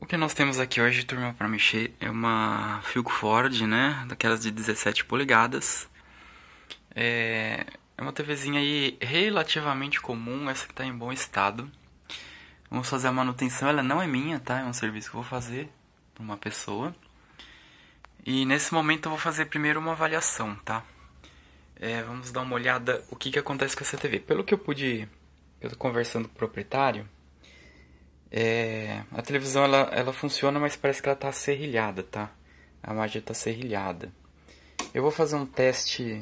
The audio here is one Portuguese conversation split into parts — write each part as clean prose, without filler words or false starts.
O que nós temos aqui hoje, turma, para mexer é uma Philco Ford, né? Daquelas de 17 polegadas. É uma TVzinha aí relativamente comum, essa que está em bom estado. Vamos fazer a manutenção, ela não é minha, tá? É um serviço que eu vou fazer para uma pessoa. E nesse momento eu vou fazer primeiro uma avaliação, tá? Vamos dar uma olhada o que acontece com essa TV. Pelo que eu pude, eu tô conversando com o proprietário, a televisão ela funciona, mas parece que ela tá serrilhada, tá? A imagem tá serrilhada. Eu vou fazer um teste.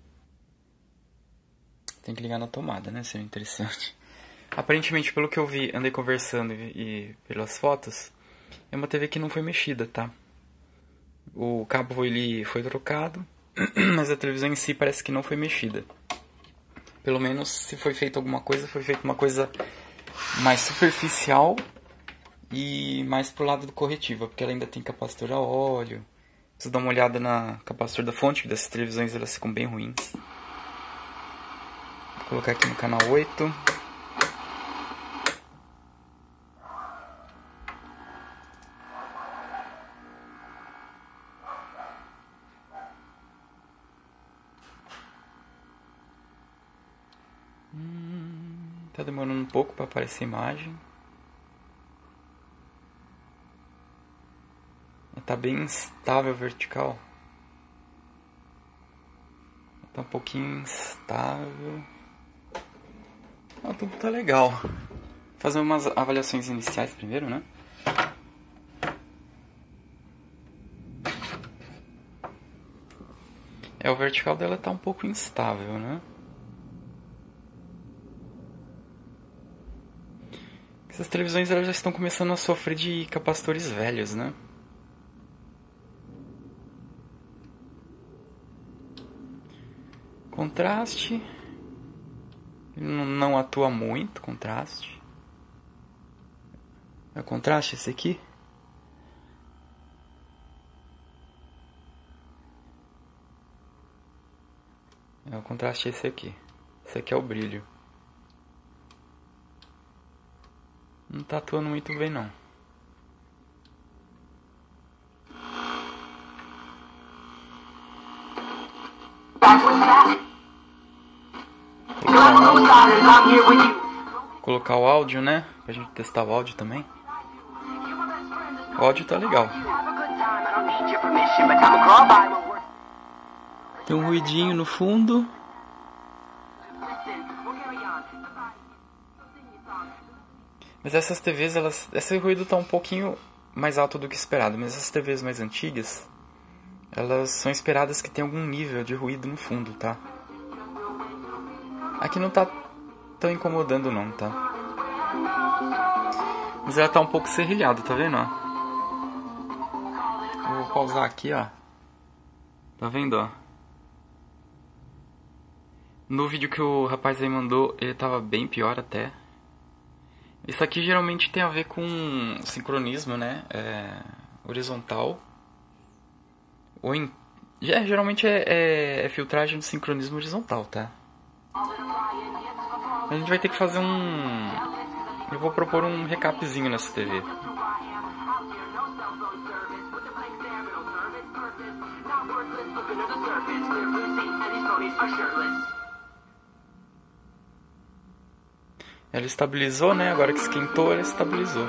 Tem que ligar na tomada, né? Seria interessante. Aparentemente, pelo que eu vi, andei conversando e pelas fotos, é uma TV que não foi mexida, tá? O cabo ele foi trocado, mas a televisão em si parece que não foi mexida. Pelo menos, se foi feita alguma coisa, foi feita uma coisa mais superficial e mais pro lado do corretivo, porque ela ainda tem capacitor a óleo. Preciso dar uma olhada na capacitor da fonte, que dessas televisões elas ficam bem ruins. Vou colocar aqui no canal 8. Tá demorando um pouco para aparecer a imagem. Tá bem instável vertical. Tá um pouquinho instável. Tudo tá legal. Vou fazer umas avaliações iniciais primeiro, né? O vertical dela tá um pouco instável, né? Essas televisões elas já estão começando a sofrer de capacitores velhos, né? Contraste. Não atua muito, contraste. É o contraste esse aqui? É o contraste esse aqui. Esse aqui é o brilho. Não tá atuando muito bem, não. Colocar o áudio, né? Pra gente testar o áudio também. O áudio tá legal. Tem um ruidinho no fundo. Mas essas TVs, esse ruído tá um pouquinho mais alto do que esperado. Mas essas TVs mais antigas, elas são esperadas que tenha algum nível de ruído no fundo, tá? Aqui não tá tão incomodando não, tá? Mas ela tá um pouco serrilhada, tá vendo, ó? Eu vou pausar aqui, ó. Tá vendo, ó? No vídeo que o rapaz aí mandou, ele tava bem pior até. Isso aqui geralmente tem a ver com sincronismo, né? Horizontal. Geralmente é filtragem do sincronismo horizontal, tá? A gente vai ter que fazer eu vou propor um recapzinho nessa TV. Ela estabilizou, né? Agora que esquentou, ela estabilizou.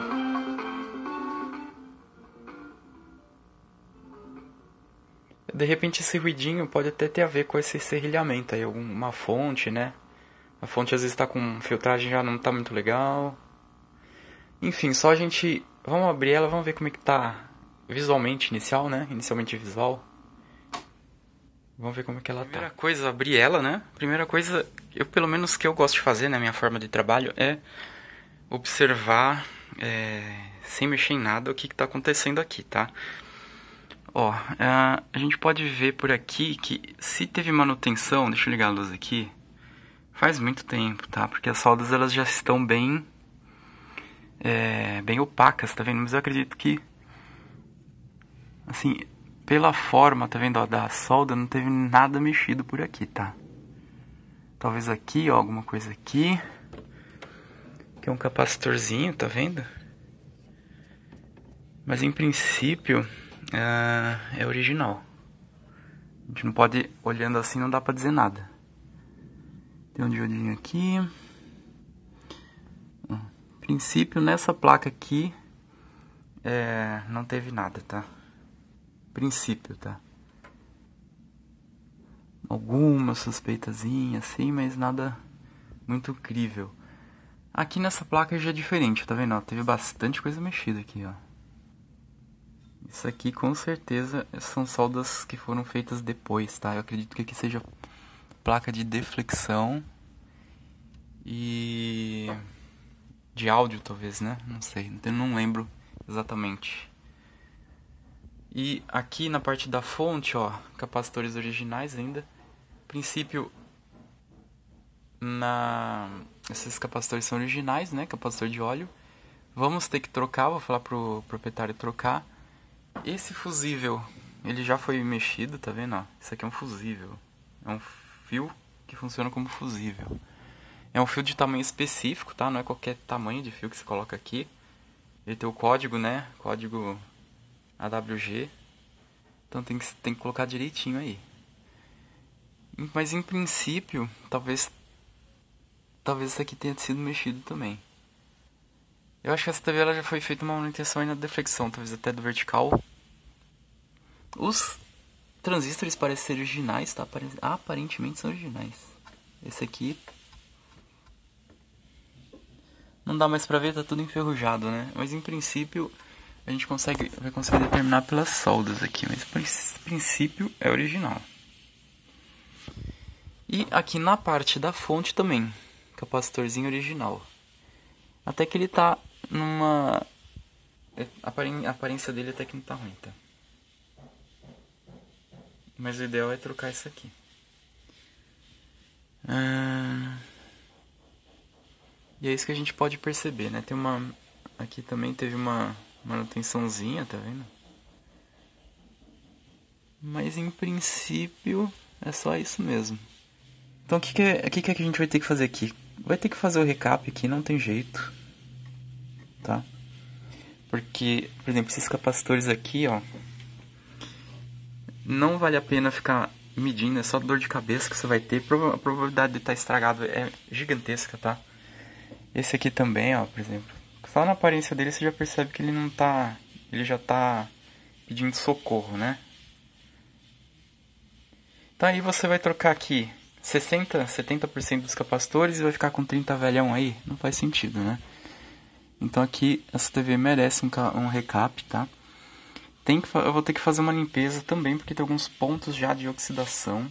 De repente esse ruidinho pode até ter a ver com esse serrilhamento aí, alguma fonte, né? A fonte às vezes está com filtragem, já não está muito legal. Enfim, só a gente... Vamos abrir ela, vamos ver como é que tá visualmente, inicialmente visual. Vamos ver como é que ela tá. Primeira coisa, abrir ela, né? Primeira coisa, pelo menos que eu gosto de fazer, na minha forma de trabalho, é observar, sem mexer em nada, o que está acontecendo aqui, tá? Ó, a gente pode ver por aqui que se teve manutenção, deixa eu ligar a luz aqui, faz muito tempo, tá? Porque as soldas elas já estão bem opacas, tá vendo? Mas eu acredito que, assim, pela forma, tá vendo, ó, da solda, não teve nada mexido por aqui, tá? Talvez aqui, ó, alguma coisa aqui. Aqui é um capacitorzinho, tá vendo? Mas em princípio é original. A gente não pode, olhando assim, não dá pra dizer nada. Tem um diodinho aqui. Em princípio, nessa placa aqui não teve nada, tá? Princípio, tá? Alguma suspeitazinha assim, mas nada muito incrível. Aqui nessa placa já é diferente, tá vendo? Ó, teve bastante coisa mexida aqui, ó. Isso aqui com certeza são soldas que foram feitas depois, tá? Eu acredito que aqui seja placa de deflexão e de áudio talvez, né? Não sei, eu não lembro exatamente. E aqui na parte da fonte, ó, capacitores originais ainda. Princípio, esses capacitores são originais, né? Capacitor de óleo. Vamos ter que trocar, vou falar pro proprietário trocar. Esse fusível, ele já foi mexido, tá vendo? Ó, isso aqui é um fusível. É um fio que funciona como fusível. É um fio de tamanho específico, tá? Não é qualquer tamanho de fio que você coloca aqui. Ele tem o código, né? Código AWG. Então tem que colocar direitinho aí. Mas em princípio, talvez isso aqui tenha sido mexido também. Eu acho que essa TV ela já foi feita uma manutenção aí na deflexão, talvez até do vertical. Os transistores parecem ser originais, tá? Aparentemente são originais. Esse aqui não dá mais pra ver, tá tudo enferrujado, né? Mas em princípio a gente vai conseguir determinar pelas soldas aqui, mas princípio é original. E aqui na parte da fonte também, capacitorzinho original. Até que ele tá numa... A aparência dele até que não tá ruim, tá? Mas o ideal é trocar isso aqui. E é isso que a gente pode perceber, né? Tem uma... Aqui também teve uma manutençãozinha, tá vendo? Mas em princípio é só isso mesmo. Então o que a gente vai ter que fazer aqui? Vai ter que fazer o recap aqui, não tem jeito. Tá? Porque, por exemplo, esses capacitores aqui, ó, não vale a pena ficar medindo, é só dor de cabeça que você vai ter. A probabilidade de estar estragado é gigantesca, tá? Esse aqui também, ó, por exemplo. Só na aparência dele você já percebe que ele não tá... Ele já tá pedindo socorro, né? Então aí você vai trocar aqui 70% dos capacitores e vai ficar com 30 velhão aí. Não faz sentido, né? Então aqui essa TV merece um recap, tá? Eu vou ter que fazer uma limpeza também, porque tem alguns pontos já de oxidação.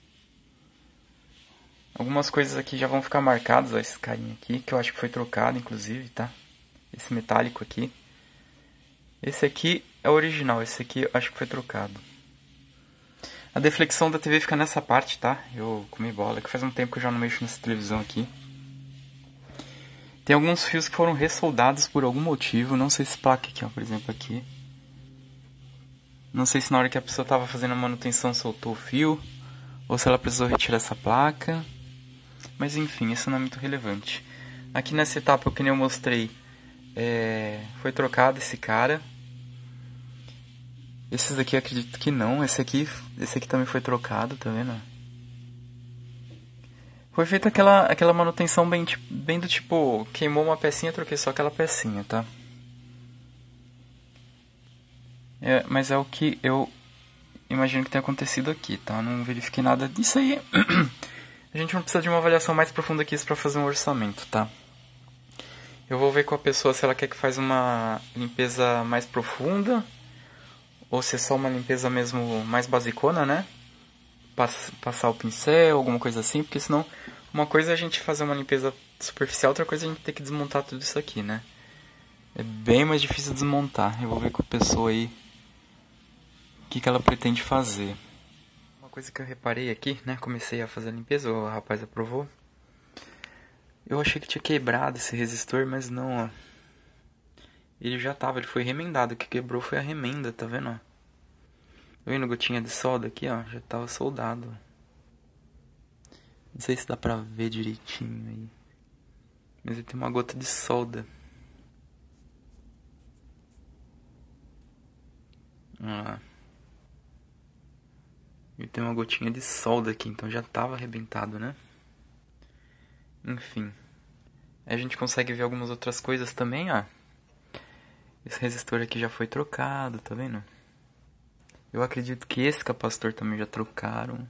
Algumas coisas aqui já vão ficar marcadas, ó, esse carinha aqui, que eu acho que foi trocado, inclusive, tá? Esse metálico aqui. Esse aqui é o original, esse aqui eu acho que foi trocado. A deflexão da TV fica nessa parte, tá? Eu comi bola, que faz um tempo que eu já não mexo nessa televisão aqui. Tem alguns fios que foram ressoldados por algum motivo, não sei se placa aqui, ó, por exemplo, aqui. Não sei se na hora que a pessoa estava fazendo a manutenção soltou o fio, ou se ela precisou retirar essa placa. Mas enfim, isso não é muito relevante. Aqui nessa etapa, que nem eu mostrei, foi trocado esse cara. Esses daqui eu acredito que não. Esse aqui também foi trocado, tá vendo? Foi feita aquela manutenção bem do tipo, queimou uma pecinha, troquei só aquela pecinha, tá? Mas é o que eu imagino que tenha acontecido aqui, tá? Não verifiquei nada disso aí. A gente não precisa de uma avaliação mais profunda que isso pra fazer um orçamento, tá? Eu vou ver com a pessoa se ela quer que faz uma limpeza mais profunda ou se é só uma limpeza mesmo mais basicona, né? Passar o pincel, alguma coisa assim, porque senão uma coisa é a gente fazer uma limpeza superficial, outra coisa é a gente ter que desmontar tudo isso aqui, né? É bem mais difícil desmontar. Eu vou ver com a pessoa aí o que ela pretende fazer. Uma coisa que eu reparei aqui, né? Comecei a fazer a limpeza, o rapaz aprovou. Eu achei que tinha quebrado esse resistor, mas não, ó. Ele foi remendado. O que quebrou foi a remenda, tá vendo, ó? Tá vendo gotinha de solda aqui, ó? Já tava soldado. Não sei se dá pra ver direitinho aí. Mas ele tem uma gota de solda. Ah. E tem uma gotinha de solda aqui, então já tava arrebentado, né? Enfim. Aí a gente consegue ver algumas outras coisas também, ó. Esse resistor aqui já foi trocado, tá vendo? Eu acredito que esse capacitor também já trocaram.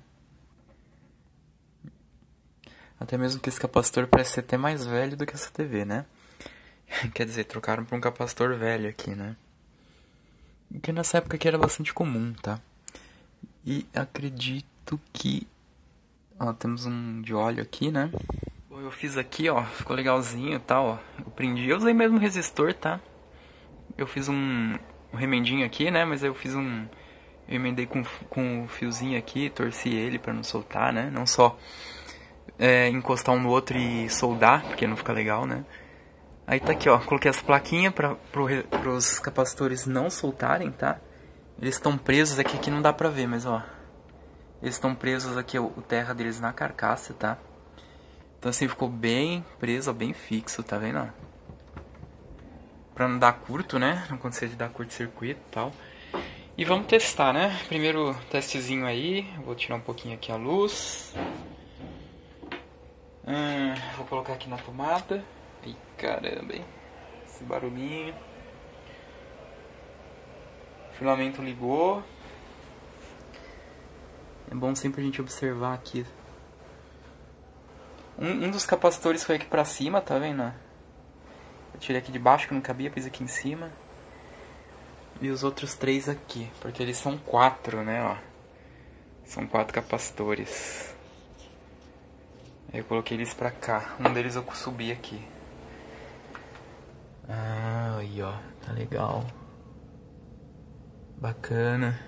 Até mesmo que esse capacitor parece ser até mais velho do que essa TV, né? Quer dizer, trocaram por um capacitor velho aqui, né? Que nessa época aqui era bastante comum, tá? E acredito que... Ó, temos um de óleo aqui, né? Bom, eu fiz aqui, ó, ficou legalzinho e tal, ó. Eu prendi, eu usei mesmo resistor, tá? Eu fiz um remendinho aqui, né? Mas eu fiz um... Eu emendei com o fiozinho aqui, torci ele pra não soltar, né? Não só encostar um no outro e soldar, porque não fica legal, né? Aí tá aqui, ó, coloquei as plaquinhas pros capacitores não soltarem, tá? Eles estão presos aqui, que não dá pra ver, mas ó. Eles estão presos aqui, o terra deles na carcaça, tá? Então assim, ficou bem preso, ó, bem fixo, tá vendo, ó? Pra não dar curto, né? Não acontecer de dar curto-circuito e tal. E vamos testar, né? Primeiro testezinho aí. Vou tirar um pouquinho aqui a luz. Vou colocar aqui na tomada. Ai, caramba, hein? Esse barulhinho. O filamento ligou. É bom sempre a gente observar aqui. Um dos capacitores foi aqui pra cima, tá vendo? Eu tirei aqui de baixo que não cabia, pus aqui em cima. E os outros 3 aqui, porque eles são 4, né, ó. São 4 capacitores. Aí eu coloquei eles pra cá. Um deles eu subi aqui. Ah, aí ó, tá legal. Bacana.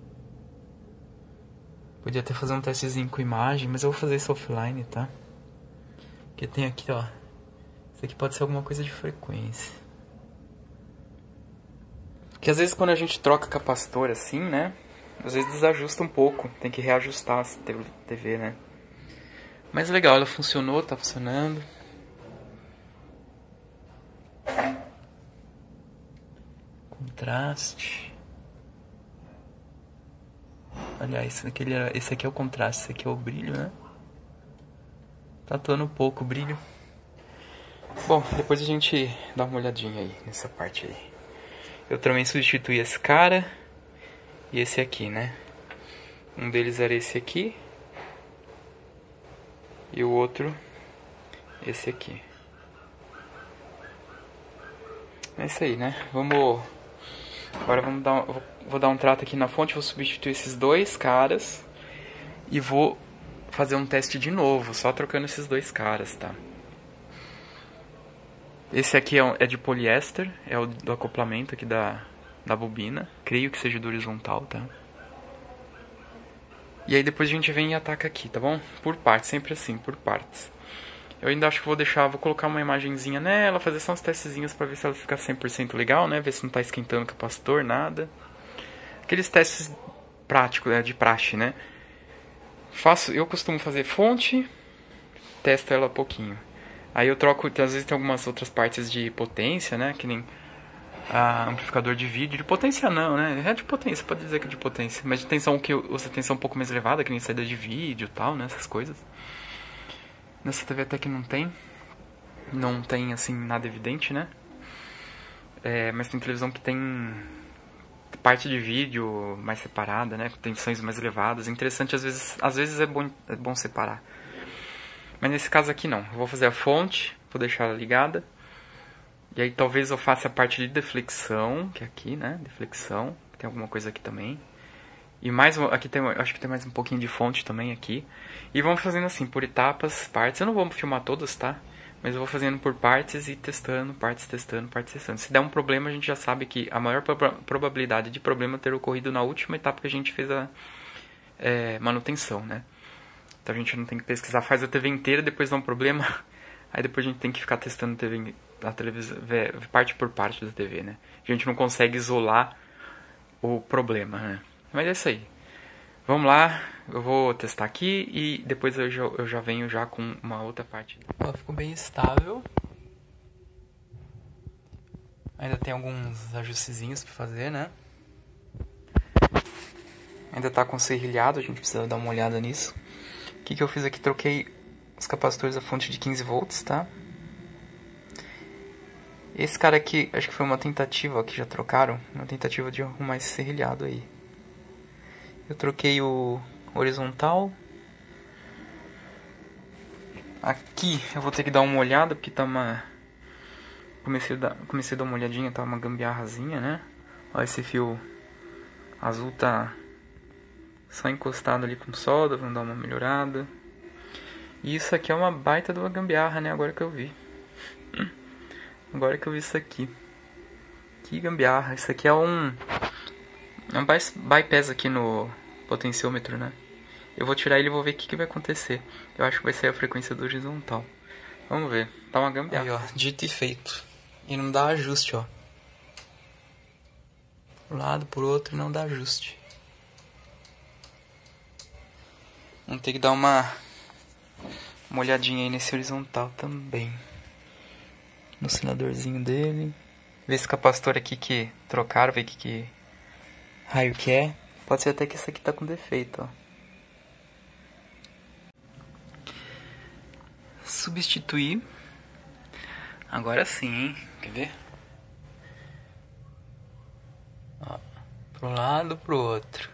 Podia até fazer um testezinho com imagem, mas eu vou fazer isso offline, tá? Porque tem aqui, ó. Isso aqui pode ser alguma coisa de frequência. Que às vezes quando a gente troca capacitor assim, né? Às vezes desajusta um pouco. Tem que reajustar a TV, né? Mas legal, ela funcionou, tá funcionando. Contraste. Aliás, esse aqui é o contraste, esse aqui é o brilho, né? Tá atuando um pouco o brilho. Bom, depois a gente dá uma olhadinha aí nessa parte aí. Eu também substituí esse cara e esse aqui, né? Um deles era esse aqui. E o outro, esse aqui. É isso aí, né? Agora vou dar um trato aqui na fonte. Vou substituir esses 2 caras. E vou fazer um teste de novo, só trocando esses 2 caras, tá? Esse aqui é de poliéster, é o do acoplamento aqui da bobina. Creio que seja do horizontal, tá? E aí depois a gente vem e ataca aqui, tá bom? Por partes, sempre assim, por partes. Eu ainda acho que vou colocar uma imagenzinha nela, fazer só uns testezinhos pra ver se ela fica 100% legal, né? Ver se não tá esquentando o capacitor, nada. Aqueles testes práticos, né? De praxe, né? Eu costumo fazer fonte, testo ela um pouquinho. Aí eu troco, às vezes tem algumas outras partes de potência, né? Que nem amplificador de vídeo. De potência não, né? É de potência, pode dizer que é de potência. Mas de tensão que usa tensão um pouco mais elevada, que nem saída de vídeo e tal, né? Essas coisas. Nessa TV até que não tem. Não tem, assim, nada evidente, né? Mas tem televisão que tem parte de vídeo mais separada, né? Tensões mais elevadas. Interessante, às vezes é bom separar. Mas nesse caso aqui não. Eu vou fazer a fonte, vou deixar ela ligada. E aí talvez eu faça a parte de deflexão, que é aqui, né? Deflexão. Tem alguma coisa aqui também. E mais, aqui acho que tem mais um pouquinho de fonte também aqui. E vamos fazendo assim, por etapas, partes. Eu não vou filmar todas, tá? Mas eu vou fazendo por partes e testando, partes testando, partes testando. Se der um problema, a gente já sabe que a maior probabilidade de problema ter ocorrido na última etapa que a gente fez a manutenção, né? Então a gente não tem que pesquisar, faz a TV inteira, depois dá um problema. Aí depois a gente tem que ficar testando a televisão, parte por parte da TV, né? A gente não consegue isolar o problema, né? Mas é isso aí. Vamos lá, eu vou testar aqui e depois eu já venho já com uma outra parte. Ela ficou bem estável. Ainda tem alguns ajustezinhos para fazer, né? Ainda tá com serrilhado, a gente precisa dar uma olhada nisso. O que eu fiz aqui? Troquei os capacitores da fonte de 15 volts, tá? Esse cara aqui, acho que foi uma tentativa, ó, que já trocaram. Uma tentativa de arrumar esse serrilhado aí. Eu troquei o horizontal. Aqui eu vou ter que dar uma olhada, porque tá uma... Comecei a dar uma olhadinha, tá uma gambiarrazinha, né? Ó, esse fio azul tá só encostado ali com solda, vamos dar uma melhorada. E isso aqui é uma baita de uma gambiarra, né? Agora que eu vi. Agora que eu vi isso aqui. Que gambiarra. Isso aqui é um bypass aqui no potenciômetro, né? Eu vou tirar ele e vou ver o que vai acontecer. Eu acho que vai ser a frequência do horizontal. Vamos ver. Tá uma gambiarra. Aí, ó. Dito e feito. E não dá ajuste, ó. Por um lado, por outro, não dá ajuste. Vamos ter que dar uma olhadinha aí nesse horizontal também. No osciladorzinho dele. Ver esse capacitor aqui que trocaram, ver que raio que é. Pode ser até que esse aqui tá com defeito, ó. Substituir. Agora sim, hein? Quer ver? Ó, pro lado, pro outro.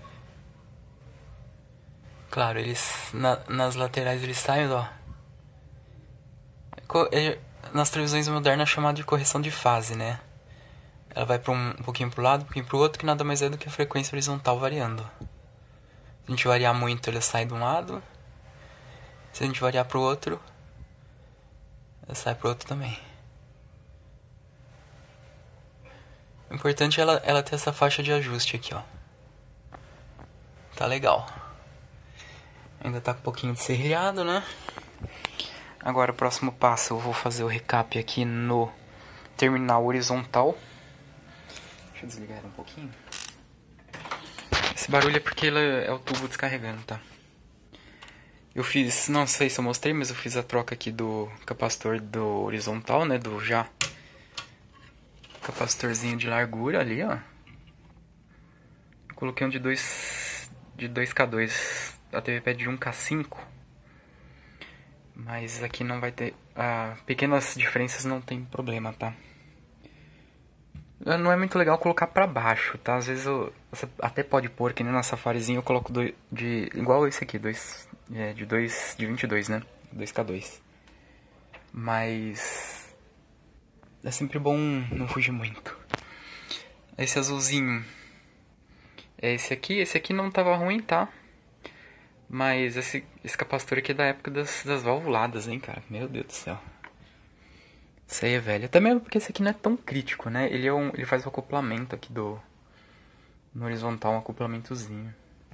Claro, eles nas laterais eles saem, ó. Nas televisões modernas é chamado de correção de fase, né? Ela vai um pouquinho pro lado, um pouquinho pro outro, que nada mais é do que a frequência horizontal variando. Se a gente variar muito, ela sai de um lado. Se a gente variar pro outro, ela sai pro outro também. O importante é ela ter essa faixa de ajuste aqui, ó. Tá legal. Ainda tá com um pouquinho de serrilhado, né? Agora o próximo passo eu vou fazer o recap aqui no terminal horizontal. Deixa eu desligar ele um pouquinho. Esse barulho é porque ele é o tubo descarregando, tá? Eu fiz, não sei se eu mostrei, mas eu fiz a troca aqui do capacitor do horizontal, né? Do já capacitorzinho de largura ali, ó. Coloquei um de 2K2. A TV pede de 1K5. Mas aqui não vai ter... pequenas diferenças não tem problema, tá? Não é muito legal colocar pra baixo, tá? Às vezes você até pode pôr, que nem na Safarizinho eu coloco igual esse aqui, de 22, né? 2K2. Mas é sempre bom não fugir muito. Esse azulzinho é esse aqui. Esse aqui não tava ruim, tá? Mas esse capacitor aqui é da época das valvuladas, hein, cara? Meu Deus do céu. Isso aí é velho. Até mesmo porque esse aqui não é tão crítico, né? Ele faz o acoplamento aqui no horizontal, um acoplamentozinho.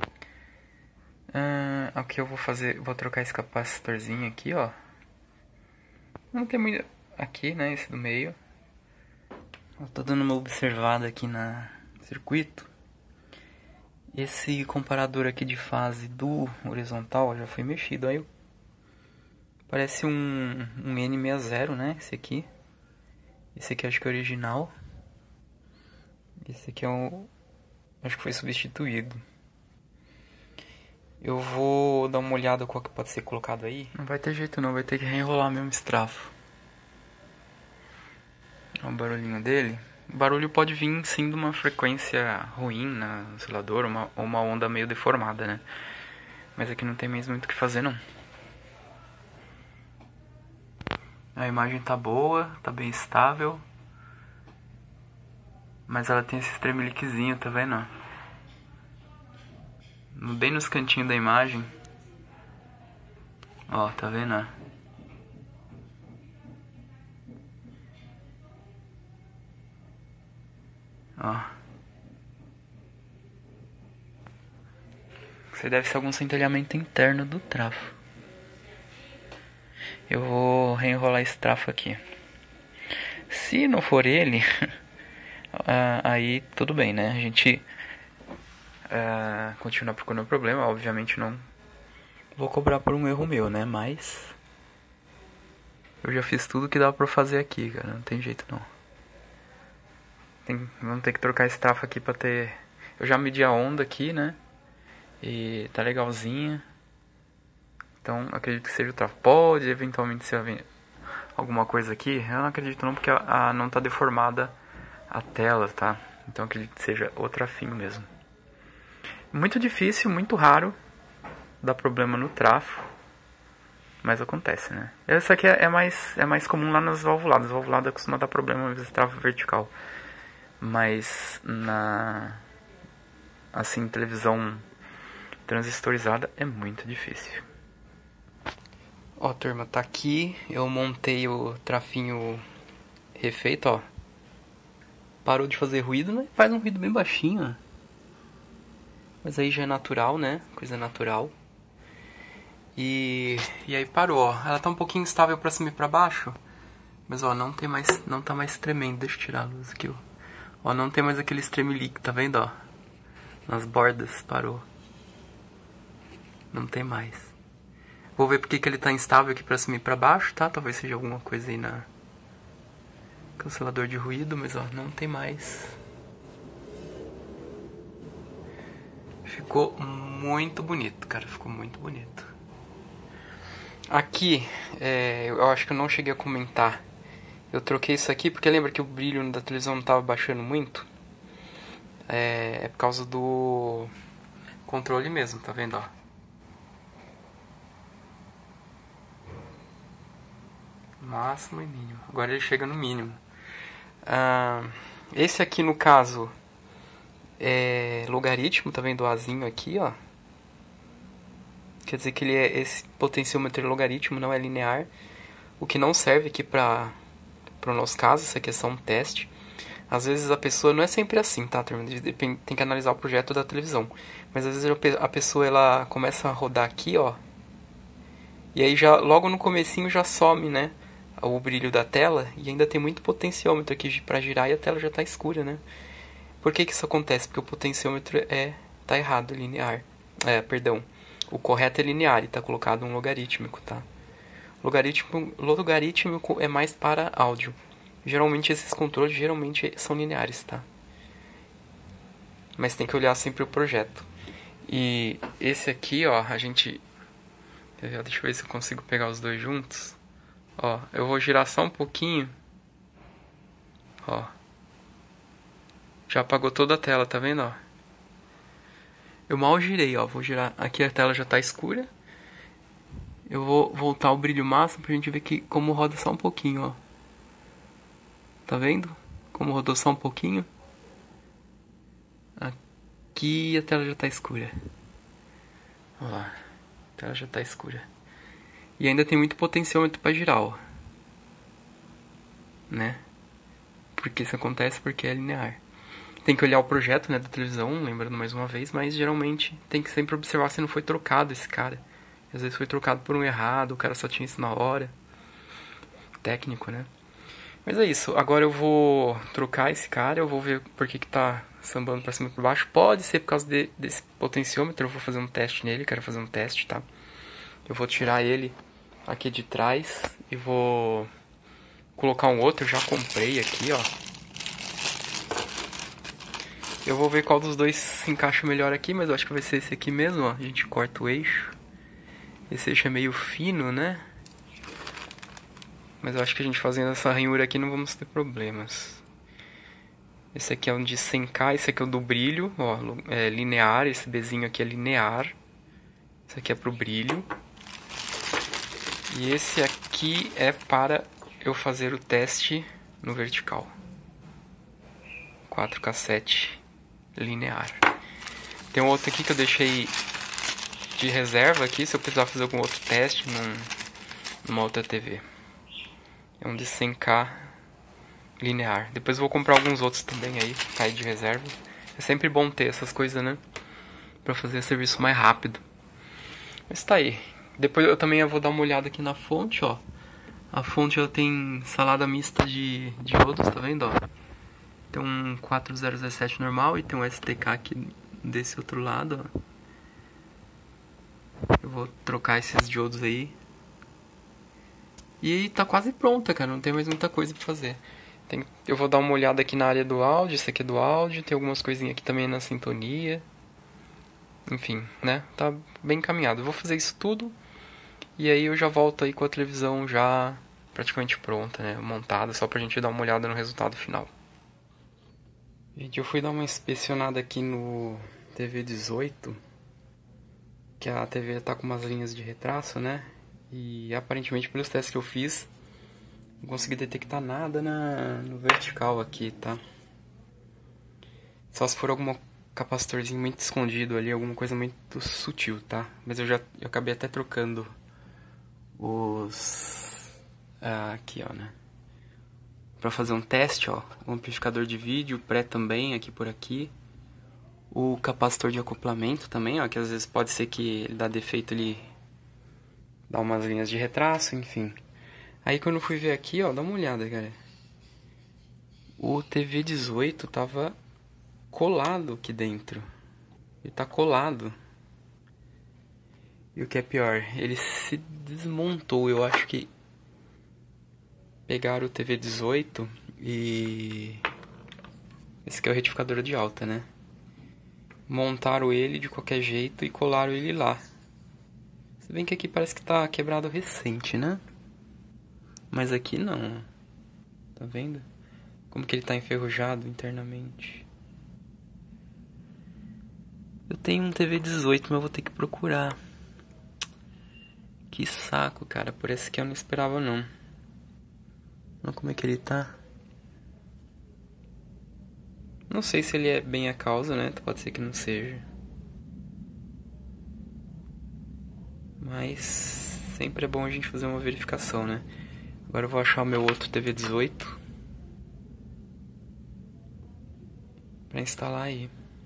O que eu vou fazer? Vou trocar esse capacitorzinho aqui, ó. Não tem muito... Aqui, né? Esse do meio. Eu tô dando uma observada aqui no circuito. Esse comparador aqui de fase do horizontal já foi mexido. Aí parece um N60, né? Esse aqui. Esse aqui acho que é original. Esse aqui acho que foi substituído. Eu vou dar uma olhada qual que pode ser colocado aí. Não vai ter jeito não, vai ter que reenrolar mesmo esse trafo. Olha o barulhinho dele. O barulho pode vir sim de uma frequência ruim no oscilador, ou uma onda meio deformada, né? Mas aqui não tem mesmo muito o que fazer não. A imagem tá boa, tá bem estável. Mas ela tem esse tremeliquezinho, tá vendo? Bem nos cantinhos da imagem. Ó, tá vendo? Ó. Isso deve ser algum centelhamento interno do trafo. Eu vou reenrolar esse trafo aqui. Se não for ele, aí tudo bem, né? A gente continua procurando o problema. Obviamente não vou cobrar por um erro meu, né? Mas eu já fiz tudo que dá pra fazer aqui, cara. Não tem jeito não. Vamos ter que trocar esse trafo aqui pra ter... Eu já medi a onda aqui, né? E tá legalzinha. Então acredito que seja o trafo. Pode eventualmente ser alguma coisa aqui. Eu não acredito não, porque não tá deformada a tela, tá? Então acredito que seja o trafinho mesmo. Muito difícil, muito raro dar problema no trafo. Mas acontece, né? Essa aqui é mais comum lá nas valvuladas. Valvulada costuma dar problema às vezes trafo vertical. Mas assim, televisão transistorizada é muito difícil. Ó, turma, tá aqui. Eu montei o trafinho refeito, ó. Parou de fazer ruído, né? Faz um ruído bem baixinho, ó. Mas aí já é natural, né? Coisa natural. E aí parou, ó. Ela tá um pouquinho instável pra cima e pra baixo. Mas, ó, não tá mais tremendo. Deixa eu tirar a luz aqui, ó. Ó, não tem mais aquele stremelique, tá vendo, ó? Nas bordas, parou. Não tem mais. Vou ver porque que ele tá instável aqui pra cima e pra baixo, tá? Talvez seja alguma coisa aí na cancelador de ruído, mas, ó, não tem mais. Ficou muito bonito, cara. Ficou muito bonito. Aqui, eu acho que eu não cheguei a comentar. Eu troquei isso aqui porque lembra que o brilho da televisão não estava baixando muito? É por causa do controle mesmo, tá vendo, ó? Máximo e mínimo. Agora ele chega no mínimo. Esse aqui no caso é logaritmo, tá vendo o Azinho aqui, ó? Quer dizer que esse potenciômetro é logaritmo, não é linear. O que não serve aqui para o nosso caso, isso aqui é só um teste. Às vezes a pessoa, não é sempre assim, tá? Tem que analisar o projeto da televisão. Mas às vezes a pessoa ela começa a rodar aqui, ó. E aí já logo no comecinho já some, né? O brilho da tela. E ainda tem muito potenciômetro aqui para girar e a tela já tá escura, né? Por que isso acontece? Porque o potenciômetro tá errado, linear. Perdão. O correto é linear e está colocado um logarítmico, tá? Logarítmico é mais para áudio. Geralmente esses controles são lineares, tá? Mas tem que olhar sempre o projeto. E esse aqui, ó, deixa eu ver se eu consigo pegar os dois juntos. Ó, eu vou girar só um pouquinho. Ó. Já apagou toda a tela, tá vendo, ó? Eu mal girei, ó. Vou girar. Aqui a tela já tá escura. Eu vou voltar o brilho máximo pra gente ver como roda só um pouquinho, ó. Tá vendo? Como rodou só um pouquinho. Aqui a tela já tá escura. Ó lá. A tela já tá escura. E ainda tem muito potenciômetro pra girar, ó. Né? Porque isso acontece porque é linear. Tem que olhar o projeto, né, da televisão, lembrando mais uma vez, mas geralmente tem que sempre observar se não foi trocado esse cara. Às vezes foi trocado por um errado, o cara só tinha isso na hora. Técnico, né? Mas é isso, agora eu vou trocar esse cara, eu vou ver por que tá sambando pra cima e pra baixo. Pode ser por causa desse potenciômetro, eu vou fazer um teste nele, quero fazer um teste, tá? Eu vou tirar ele aqui de trás e vou colocar um outro, eu já comprei aqui, ó. Eu vou ver qual dos dois se encaixa melhor aqui, mas eu acho que vai ser esse aqui mesmo, ó. A gente corta o eixo. Esse eixo é meio fino, né? Mas eu acho que a gente fazendo essa ranhura aqui não vamos ter problemas. Esse aqui é um de 100K, esse aqui é o do brilho, ó. É linear, esse Bzinho aqui é linear. Esse aqui é pro brilho. E esse aqui é para eu fazer o teste no vertical. 4K7 linear. Tem um outro aqui que eu deixei de reserva aqui, se eu precisar fazer algum outro teste numa outra TV. É um de 100K linear. Depois eu vou comprar alguns outros também aí, cair de reserva. É sempre bom ter essas coisas, né? Pra fazer serviço mais rápido. Mas tá aí. Depois eu também vou dar uma olhada aqui na fonte, ó. A fonte ela tem salada mista de diodos, tá vendo, ó? Tem um 4017 normal e tem um STK aqui desse outro lado, ó. Eu vou trocar esses diodos aí. E tá quase pronta, cara. Não tem mais muita coisa pra fazer. Eu vou dar uma olhada aqui na área do áudio. Isso aqui é do áudio. Tem algumas coisinhas aqui também na sintonia. enfim, né? Tá bem encaminhado. Eu vou fazer isso tudo e aí eu já volto aí com a televisão já praticamente pronta, né? Montada, só pra gente dar uma olhada no resultado final. Gente, eu fui dar uma inspecionada aqui no TV 18, que a TV tá com umas linhas de retraso, né? E aparentemente pelos testes que eu fiz, não consegui detectar nada no vertical aqui, tá? Só se for algum capacitorzinho muito escondido ali, alguma coisa muito sutil, tá? Mas eu acabei até trocando os... aqui, ó, né? Pra fazer um teste, ó. O amplificador de vídeo, pré também, aqui por aqui. O capacitor de acoplamento também, ó. Que às vezes pode ser que ele dá defeito, ele dá umas linhas de retraso, enfim. Aí quando eu fui ver aqui, ó, dá uma olhada, cara. O TV 18 tava colado aqui dentro. Ele tá colado. E o que é pior, ele se desmontou. Eu acho que pegaram o TV 18 e... esse aqui é o retificador de alta, né? Montaram ele de qualquer jeito e colaram ele lá. Se bem que aqui parece que tá quebrado recente, né? Mas aqui não. Tá vendo? Como que ele tá enferrujado internamente. Eu tenho um TV 18, mas eu vou ter que procurar. Que saco, cara. Por esse que eu não esperava, não. Olha como é que ele tá. Não sei se ele é bem a causa, né? Pode ser que não seja. Mas sempre é bom a gente fazer uma verificação, né? Agora eu vou achar o meu outro TV 18 pra instalar aí.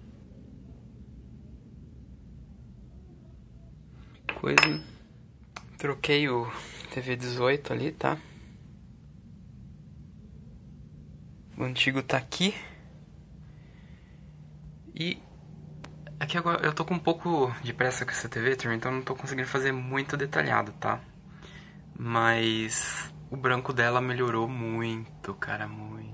Coisa, hein? Troquei o TV 18 ali, tá? O antigo tá aqui. E aqui agora eu tô com um pouco de pressa com essa TV, turma, então não tô conseguindo fazer muito detalhado, tá? Mas o branco dela melhorou muito, cara, muito.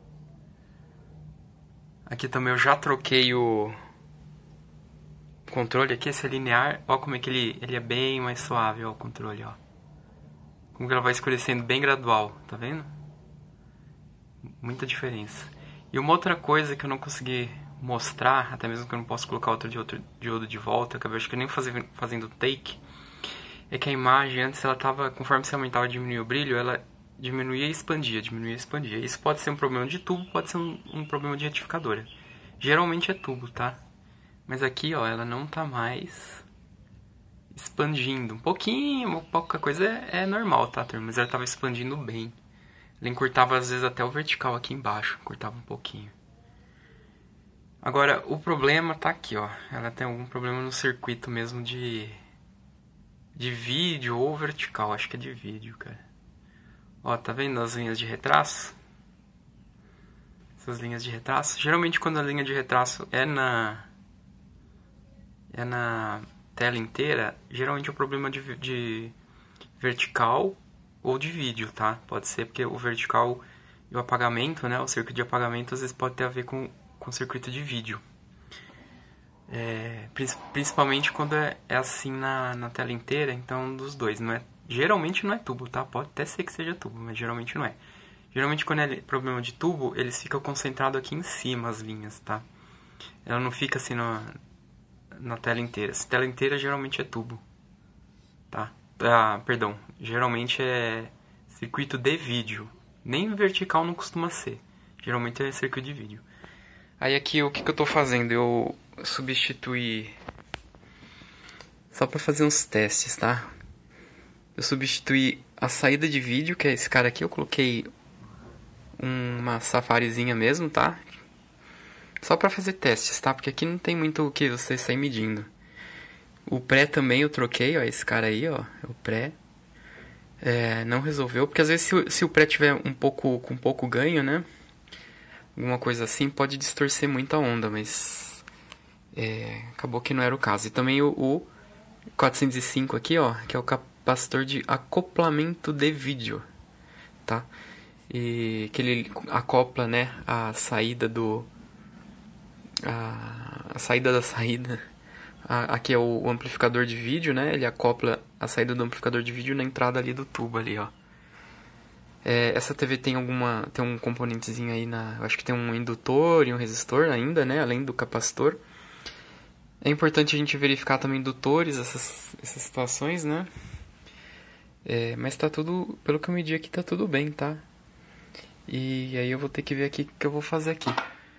Aqui também eu já troquei o controle aqui, esse é linear. Ó como é que ele é bem mais suave, ó, o controle, ó. Como que ela vai escurecendo bem gradual, tá vendo? Muita diferença. E uma outra coisa que eu não consegui mostrar, até mesmo que eu não posso colocar outro diodo de volta, eu acabei acho que nem fazendo take, é que a imagem antes ela tava, conforme você aumentava e diminuía o brilho, ela diminuía e expandia, diminuía e expandia. Isso pode ser um problema de tubo, pode ser um problema de retificadora. Geralmente é tubo, tá? Mas aqui, ó, ela não tá mais expandindo. Um pouquinho, pouca coisa é normal, tá, turma? Mas ela tava expandindo bem. Ela encurtava às vezes até o vertical aqui embaixo, encurtava um pouquinho. Agora, o problema tá aqui, ó. Ela tem algum problema no circuito mesmo de vídeo ou vertical. Acho que é de vídeo, cara. Ó, tá vendo as linhas de retraso? Essas linhas de retraso. Geralmente quando a linha de retraso é na tela inteira, geralmente é um problema de vertical ou de vídeo, tá? Pode ser porque o vertical e o apagamento, né? O circuito de apagamento às vezes pode ter a ver com o circuito de vídeo. Principalmente quando é assim na tela inteira, então dos dois. Não é, geralmente não é tubo, tá? Pode até ser que seja tubo, mas geralmente não é. Geralmente quando é problema de tubo, eles ficam concentrados aqui em cima, as linhas, tá? Ela não fica assim na tela inteira. Se tela inteira geralmente é tubo, tá? Perdão, geralmente é circuito de vídeo. Nem vertical não costuma ser. Geralmente é circuito de vídeo. Aí aqui o que eu tô fazendo? Eu substituí... Só pra fazer uns testes, tá? Eu substituí a saída de vídeo, que é esse cara aqui. Eu coloquei uma safarizinha mesmo, tá? Só pra fazer testes, tá? Porque aqui não tem muito o que você sair medindo. O pré também eu troquei, ó. Esse cara aí, ó. É o pré. Não resolveu. Porque às vezes se o pré tiver com pouco ganho, né? Alguma coisa assim, pode distorcer muito a onda, mas... acabou que não era o caso. E também o 405 aqui, ó. Que é o capacitor de acoplamento de vídeo, tá? E que ele acopla, né? A saída a saída da saída Aqui é o amplificador de vídeo, né? Ele acopla a saída do amplificador de vídeo na entrada ali do tubo ali, ó. Essa TV tem um componentezinho aí eu acho que tem um indutor e um resistor ainda, né? Além do capacitor. É importante a gente verificar também indutores, essas situações, né? Mas tá tudo, pelo que eu medi aqui, tá tudo bem, tá? E aí eu vou ter que ver aqui o que eu vou fazer aqui.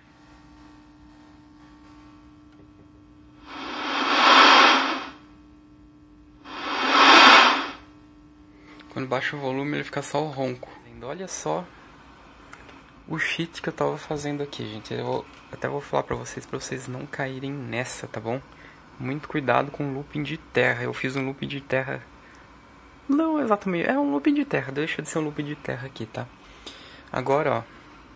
Quando baixa o volume ele fica só o ronco. Olha só o cheat que eu tava fazendo aqui, gente. Eu até vou falar pra vocês não caírem nessa, tá bom? Muito cuidado com o looping de terra. Eu fiz um looping de terra. Não exatamente, é um looping de terra. Deixa de ser um looping de terra aqui, tá? Agora, ó.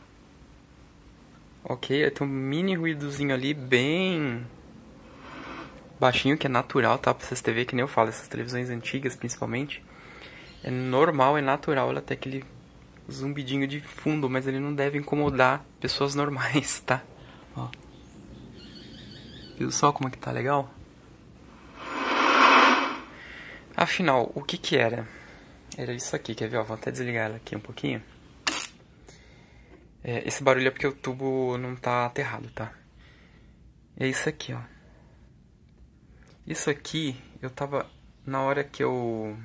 Ok, tem um mini ruídozinho ali, bem baixinho, que é natural, tá? Pra essas TV, que nem eu falo, essas televisões antigas principalmente. É normal, é natural ela ter aquele zumbidinho de fundo, mas ele não deve incomodar pessoas normais, tá? Ó. Viu só como é que tá legal? Afinal, o que que era? Era isso aqui, quer ver? Ó, vou até desligar ela aqui um pouquinho. Esse barulho é porque o tubo não tá aterrado, tá? É isso aqui, ó. Isso aqui, eu tava... Na hora que eu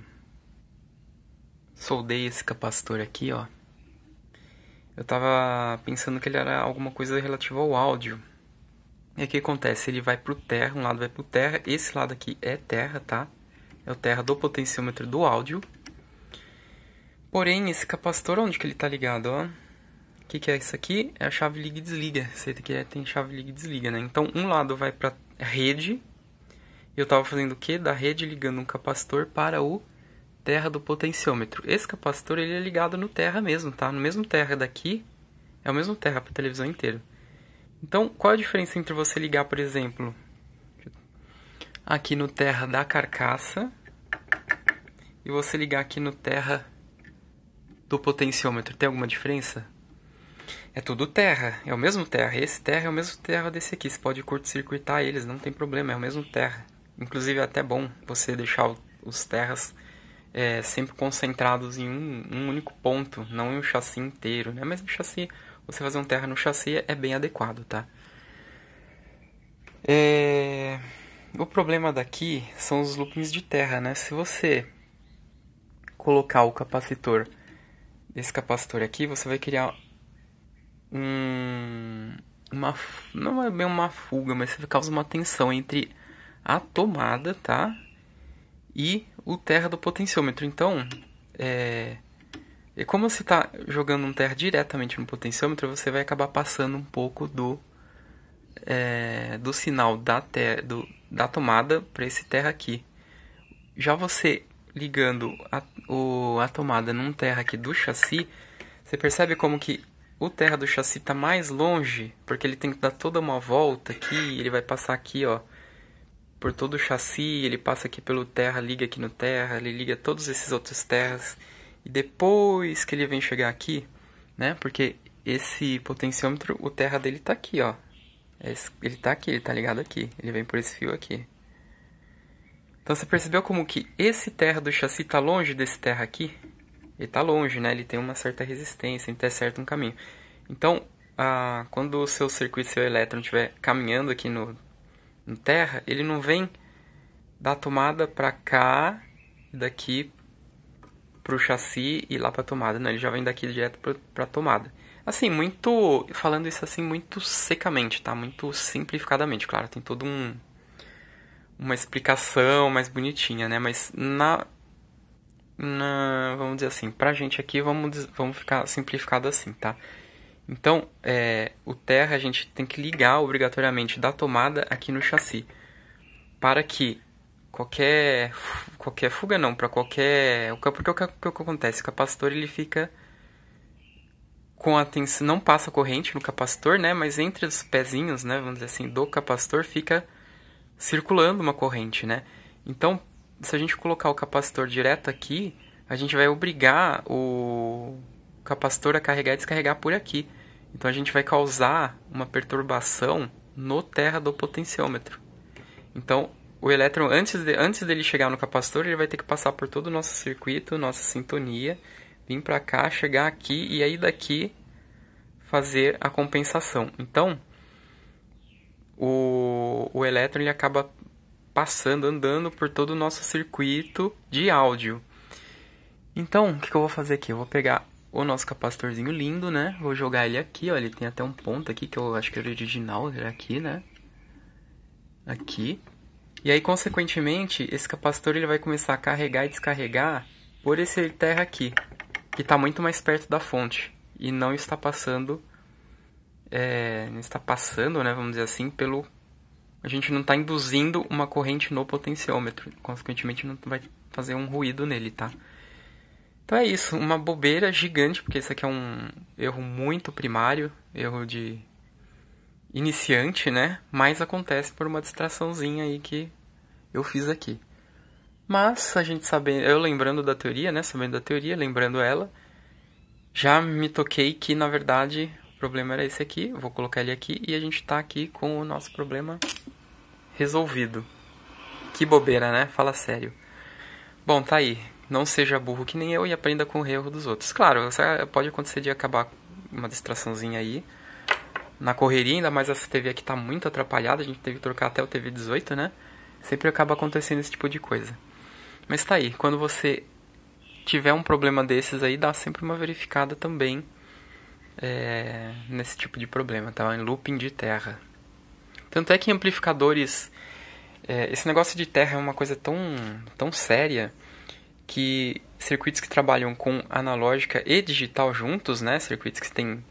soldei esse capacitor aqui, ó, eu tava pensando que ele era alguma coisa relativa ao áudio. E o que acontece? Ele vai pro terra, um lado vai pro terra, esse lado aqui é terra, tá? É o terra do potenciômetro do áudio. Porém, esse capacitor, onde que ele tá ligado, ó? O que é isso aqui? É a chave liga e desliga. Esse aqui tem chave liga e desliga, né? Então, um lado vai pra rede. Eu tava fazendo o quê? Da rede ligando um capacitor para o terra do potenciômetro. Esse capacitor, ele é ligado no terra mesmo, tá? No mesmo terra daqui, é o mesmo terra para a televisão inteira. Então, qual a diferença entre você ligar, por exemplo, aqui no terra da carcaça e você ligar aqui no terra do potenciômetro? Tem alguma diferença? É tudo terra, é o mesmo terra. Esse terra é o mesmo terra desse aqui. Você pode curto-circuitar eles, não tem problema, é o mesmo terra. Inclusive é até bom você deixar os terras sempre concentrados em um único ponto, não em um chassi inteiro, né? Mas o chassi, você fazer um terra no chassi é bem adequado, tá? O problema daqui são os loopings de terra, né? Se você colocar o capacitor, esse capacitor aqui, você vai criar não é bem uma fuga, mas você causa uma tensão entre a tomada, tá? E o terra do potenciômetro. Então, como você está jogando um terra diretamente no potenciômetro, você vai acabar passando um pouco do sinal da tomada para esse terra aqui. Já você ligando a tomada num terra aqui do chassi, você percebe como que o terra do chassi está mais longe, porque ele tem que dar toda uma volta aqui, ele vai passar aqui, ó, por todo o chassi, ele passa aqui pelo terra, liga aqui no terra, ele liga todos esses outros terras, e depois que ele vem chegar aqui, né, porque esse potenciômetro, o terra dele tá aqui, ó, ele tá aqui, ele tá ligado aqui, ele vem por esse fio aqui. Então você percebeu como que esse terra do chassi tá longe desse terra aqui? Ele tá longe, né, ele tem uma certa resistência, então é certo um caminho. Então, quando o seu circuito, seu elétron estiver caminhando aqui no terra, ele não vem da tomada pra cá, daqui pro chassi e lá pra tomada, não, ele já vem daqui direto pra tomada. Assim, falando isso assim, muito secamente, tá? Muito simplificadamente, claro, tem toda uma explicação mais bonitinha, né? Mas vamos dizer assim, pra gente aqui, vamos ficar simplificado assim, tá? Então, o terra a gente tem que ligar obrigatoriamente da tomada aqui no chassi, para que qualquer fuga não, para qualquer... Porque o que acontece? O capacitor ele fica com a tensão, não passa corrente no capacitor, né? Mas entre os pezinhos, né? Vamos dizer assim, do capacitor fica circulando uma corrente, né? Então, se a gente colocar o capacitor direto aqui, a gente vai obrigar o capacitor a carregar e descarregar por aqui. Então a gente vai causar uma perturbação no terra do potenciômetro. Então, o elétron, antes dele chegar no capacitor, ele vai ter que passar por todo o nosso circuito, nossa sintonia, vir para cá, chegar aqui e aí daqui fazer a compensação. Então, o elétron ele acaba passando, andando por todo o nosso circuito de áudio. Então, o que eu vou fazer aqui? Eu vou pegar o nosso capacitorzinho lindo, né? Vou jogar ele aqui, ó. Ele tem até um ponto aqui, que eu acho que era original, era aqui, né? Aqui. E aí, consequentemente, esse capacitor ele vai começar a carregar e descarregar por esse terra aqui, que está muito mais perto da fonte. E não está passando, né, vamos dizer assim, a gente não está induzindo uma corrente no potenciômetro. Consequentemente, não vai fazer um ruído nele, tá? Então é isso, uma bobeira gigante, porque isso aqui é um erro muito primário, erro de iniciante, né? Mas acontece por uma distraçãozinha aí que eu fiz aqui. Mas a gente sabendo, eu lembrando da teoria, né? Sabendo da teoria, lembrando ela, já me toquei que na verdade o problema era esse aqui. Vou colocar ele aqui e a gente tá aqui com o nosso problema resolvido. Que bobeira, né? Fala sério. Bom, tá aí. Não seja burro que nem eu e aprenda com o erro dos outros. Claro, pode acontecer de acabar uma distraçãozinha aí na correria, ainda mais essa TV aqui tá muito atrapalhada, a gente teve que trocar até o TV 18, né? Sempre acaba acontecendo esse tipo de coisa. Mas tá aí, quando você tiver um problema desses aí, dá sempre uma verificada também nesse tipo de problema, tá? Em looping de terra. Tanto é que amplificadores... esse negócio de terra é uma coisa tão séria que circuitos que trabalham com analógica e digital juntos, né? Circuitos que têm...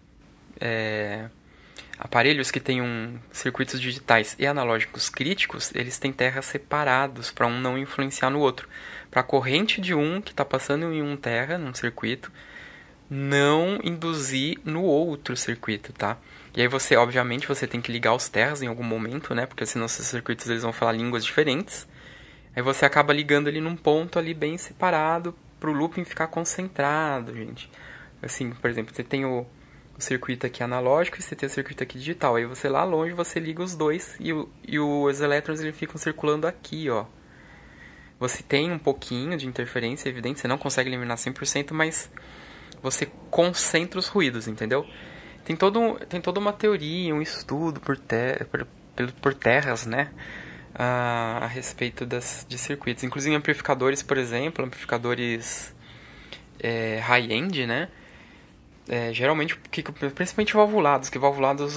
aparelhos que tenham circuitos digitais e analógicos críticos, eles têm terras separados para um não influenciar no outro. Para a corrente de um que está passando em um terra, num circuito, não induzir no outro circuito, tá? E aí você, obviamente, você tem que ligar os terras em algum momento, né? Porque senão esses circuitos eles vão falar línguas diferentes. Aí você acaba ligando ele num ponto ali bem separado para o looping ficar concentrado, gente. Assim, por exemplo, você tem o circuito aqui analógico e você tem o circuito aqui digital. Aí você lá longe você liga os dois e os elétrons eles ficam circulando aqui, ó. Você tem um pouquinho de interferência, evidente, você não consegue eliminar 100%, mas você concentra os ruídos, entendeu? Tem toda uma teoria, um estudo por terras, né? A respeito de circuitos. Inclusive amplificadores, por exemplo, amplificadores high-end, né? Geralmente, principalmente valvulados, que valvulados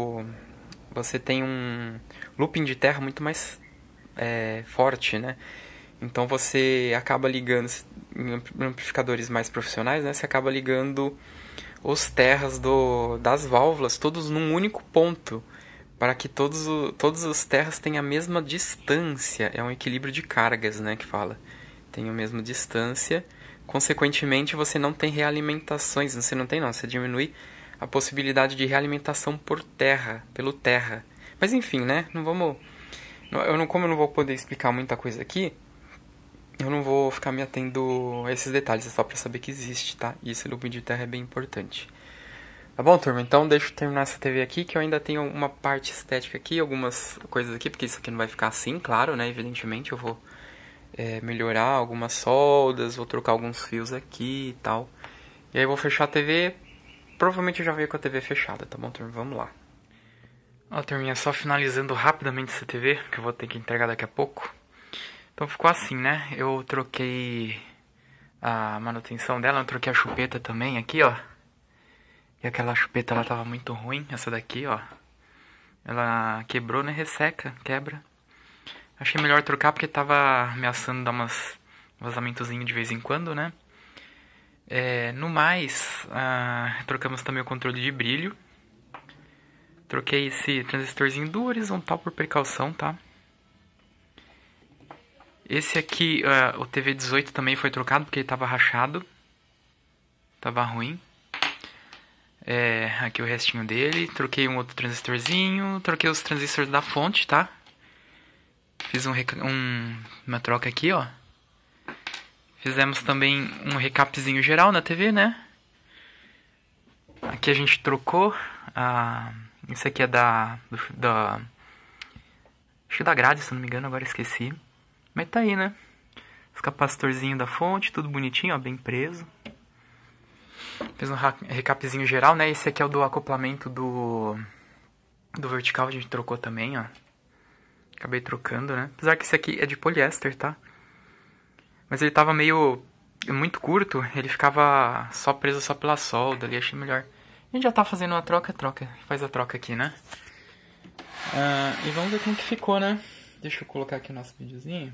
você tem um looping de terra muito mais forte, né? Então você acaba ligando, em amplificadores mais profissionais, né? Você acaba ligando os terras das válvulas todos num único ponto, para que todos os terras tenham a mesma distância. É um equilíbrio de cargas, né? Que fala. Tem a mesma distância. Consequentemente, você não tem realimentações. Você diminui a possibilidade de realimentação pelo terra. Mas enfim, né? Como eu não vou poder explicar muita coisa aqui, eu não vou ficar me atendo a esses detalhes. É só pra saber que existe, tá? E esse looping de terra é bem importante. Tá bom, turma? Então deixa eu terminar essa TV aqui, que eu ainda tenho uma parte estética aqui, algumas coisas aqui, porque isso aqui não vai ficar assim, claro, né? Evidentemente eu vou melhorar algumas soldas, vou trocar alguns fios aqui e tal. E aí eu vou fechar a TV. Provavelmente eu já veio com a TV fechada, tá bom, turma? Vamos lá. Ó, turminha, só finalizando rapidamente essa TV, que eu vou ter que entregar daqui a pouco. Então ficou assim, né? Eu troquei a manutenção dela, eu troquei a chupeta também aqui, ó. E aquela chupeta, ela tava muito ruim, essa daqui, ó. Ela quebrou, né? Resseca, quebra. Achei melhor trocar porque tava ameaçando dar umas vazamentozinho de vez em quando, né? No mais, trocamos também o controle de brilho. Troquei esse transistorzinho do horizontal por precaução, tá? Esse aqui, o TV18 também foi trocado porque ele tava rachado. Tava ruim. Aqui o restinho dele. Troquei um outro transistorzinho. Troquei os transistores da fonte, tá? Fiz uma troca aqui, ó. Fizemos também um recapzinho geral na TV, né? Aqui a gente trocou. Isso aqui é Acho que da grade, se não me engano, agora esqueci. Mas tá aí, né? Os capacitorzinhos da fonte, tudo bonitinho, ó, bem preso. Fiz um recapzinho geral, né? Esse aqui é o do acoplamento do vertical, a gente trocou também, ó. Acabei trocando, né? Apesar que esse aqui é de poliéster, tá? Mas ele tava muito curto, ele ficava só preso só pela solda ali, achei melhor. A gente já tá fazendo uma troca, faz a troca aqui, né? E vamos ver como que ficou, né? Deixa eu colocar aqui o nosso videozinho.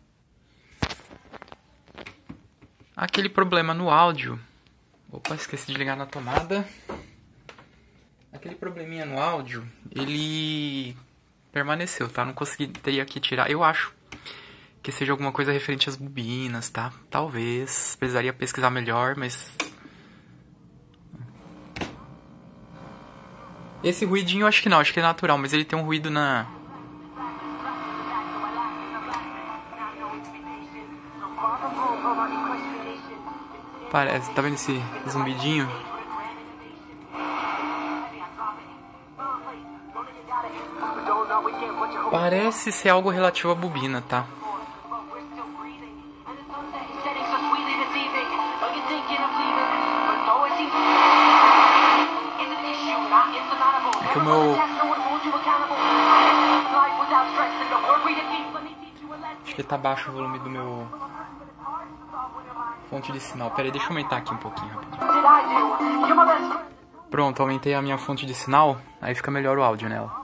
Aquele problema no áudio. Opa, esqueci de ligar na tomada. Aquele probleminha no áudio, ele permaneceu, tá? Não consegui, teria que tirar. Eu acho que seja alguma coisa referente às bobinas, tá? Talvez. Precisaria pesquisar melhor, mas... Esse ruidinho eu acho que não, acho que é natural, mas ele tem um ruído na... Parece, tá vendo esse zumbidinho? Parece ser algo relativo à bobina, tá? É que o meu... Acho que tá baixo o volume do meu... fonte de sinal. Pera aí, deixa eu aumentar aqui um pouquinho rapidinho. Pronto, aumentei a minha fonte de sinal. Aí fica melhor o áudio nela.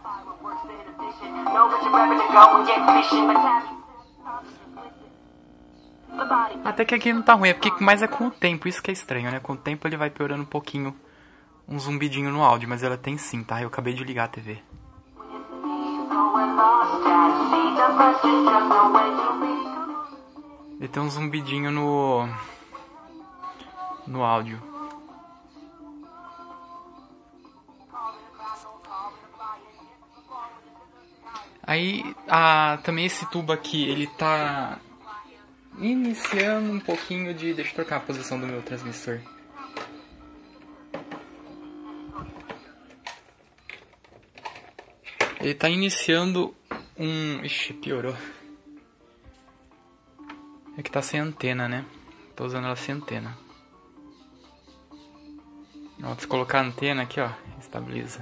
Até que aqui não tá ruim, mas é com o tempo, isso que é estranho, né? Com o tempo ele vai piorando um pouquinho, um zumbidinho no áudio, mas ela tem sim, tá? Eu acabei de ligar a TV. Ele tem um zumbidinho no áudio. Aí, também esse tubo aqui, ele tá iniciando um pouquinho de... Deixa eu trocar a posição do meu transmissor. Ele tá iniciando um... Ixi, piorou. É que tá sem antena, né? Tô usando ela sem antena. Ó, se colocar a antena aqui, ó, estabiliza.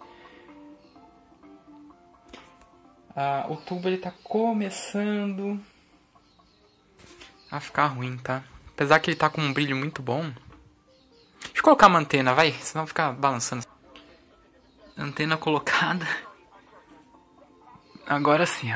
O tubo ele tá começando a ficar ruim, tá? Apesar que ele tá com um brilho muito bom. Deixa eu colocar uma antena, vai, senão ficar balançando. Antena colocada. Agora sim, ó.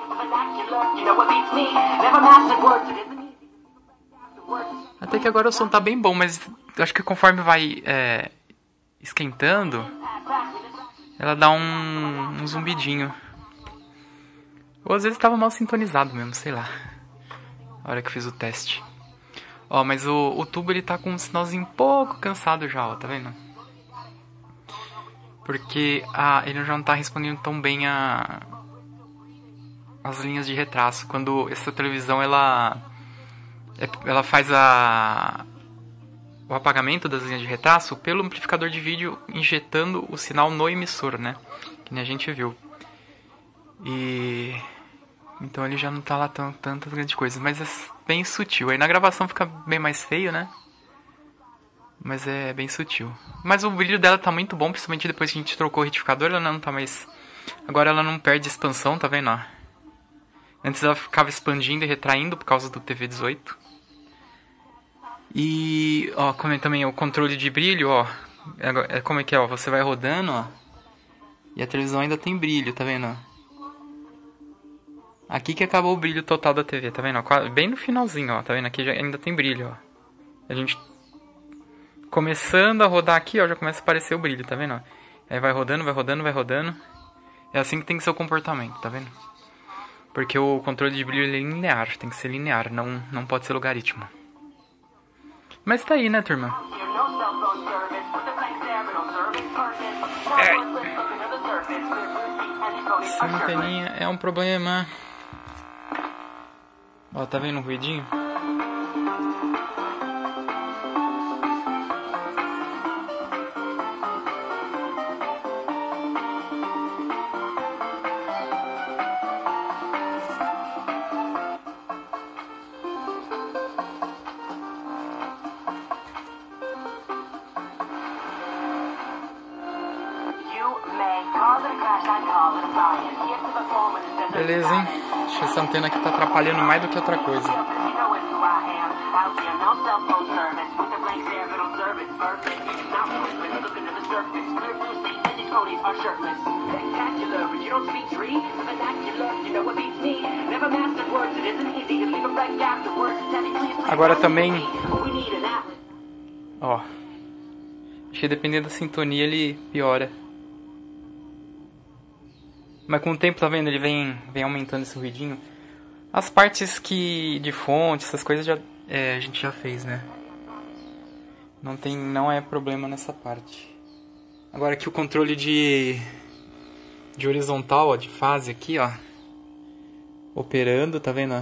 Até que agora o som tá bem bom, mas acho que conforme vai esquentando, ela dá um zumbidinho. Ou às vezes tava mal sintonizado mesmo, sei lá. A hora que eu fiz o teste. Ó, mas o tubo ele tá com um sinalzinho um pouco cansado já, ó, tá vendo? Porque ele já não tá respondendo tão bem as linhas de retraso. Quando essa televisão ela faz o apagamento das linhas de retraso pelo amplificador de vídeo injetando o sinal no emissor, né? Que nem a gente viu. Então ele já não tá lá tantas grandes coisas, mas é bem sutil. Aí na gravação fica bem mais feio, né? Mas é bem sutil. Mas o brilho dela tá muito bom, principalmente depois que a gente trocou o retificador, ela não tá mais... Agora ela não perde expansão, tá vendo? Ó? Antes ela ficava expandindo e retraindo por causa do TV18. E, ó, como também o controle de brilho, ó. Como é que é, ó? Você vai rodando, ó. E a televisão ainda tem brilho, tá vendo? Aqui que acabou o brilho total da TV, tá vendo? Bem no finalzinho, ó. Tá vendo? Aqui ainda tem brilho, ó. A gente começando a rodar aqui, ó, já começa a aparecer o brilho, tá vendo? Aí vai rodando, vai rodando, vai rodando. É assim que tem que ser o comportamento, tá vendo? Porque o controle de brilho é linear, tem que ser linear, não pode ser logaritmo. Mas tá aí, né, turma? Essa anteninha é um problema. Ó, tá vendo o ruidinho? Beleza, hein? Acho que essa antena aqui tá atrapalhando mais do que outra coisa. Agora também, ó, acho que dependendo da sintonia ele piora. Mas com o tempo, tá vendo? Ele vem aumentando esse ruidinho. As partes de fonte, essas coisas a gente já fez, né? Não é problema nessa parte. Agora aqui o controle de horizontal, ó, de fase aqui, ó. Operando, tá vendo?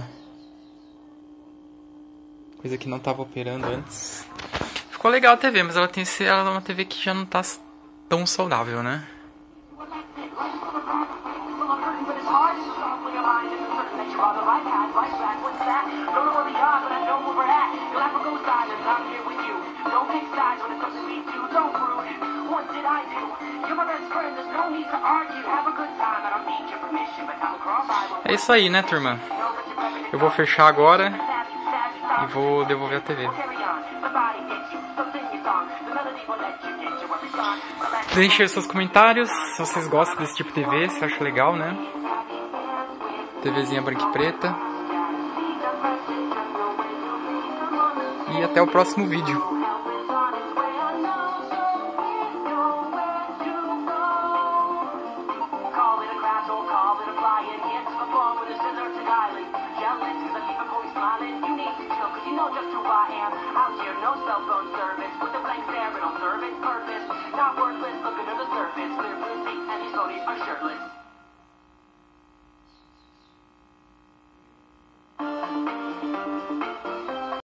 Coisa que não tava operando antes. Ficou legal a TV, mas ela é uma TV que já não tá tão saudável, né? É isso aí, né, turma? Eu vou fechar agora e vou devolver a TV. Deixem seus comentários se vocês gostam desse tipo de TV, se acham legal, né? TVzinha branca e preta. E até o próximo vídeo. Out here, no cell phone service, with a blank stare and no service purpose, not worthless, looking